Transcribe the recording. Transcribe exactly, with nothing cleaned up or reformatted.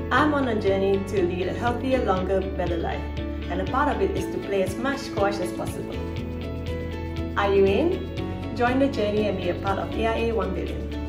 I'm on a journey to lead a healthier, longer, better life, and a part of it is to play as much squash as possible. Are you in? Join the journey and be a part of A I A one billion.